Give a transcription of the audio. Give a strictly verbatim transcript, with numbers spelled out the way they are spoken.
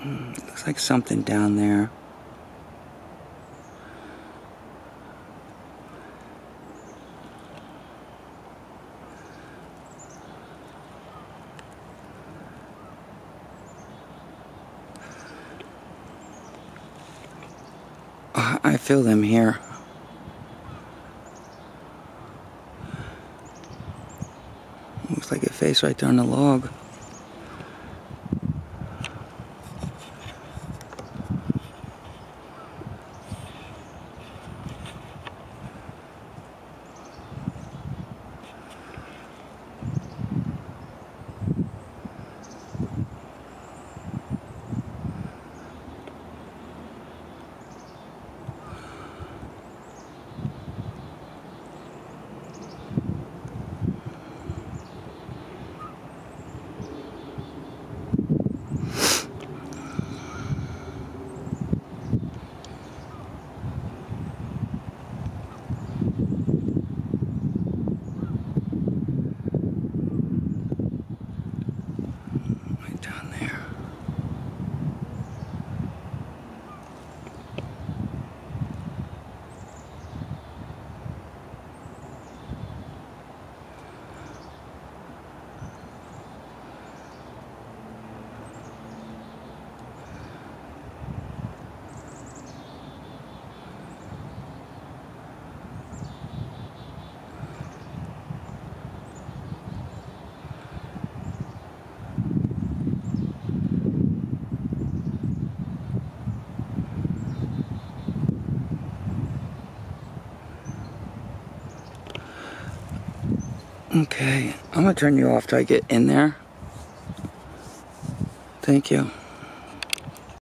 Looks like something down there. I feel them here. Looks like a face right there on the log. Down there. Okay, I'm gonna turn you off till I get in there. Thank you.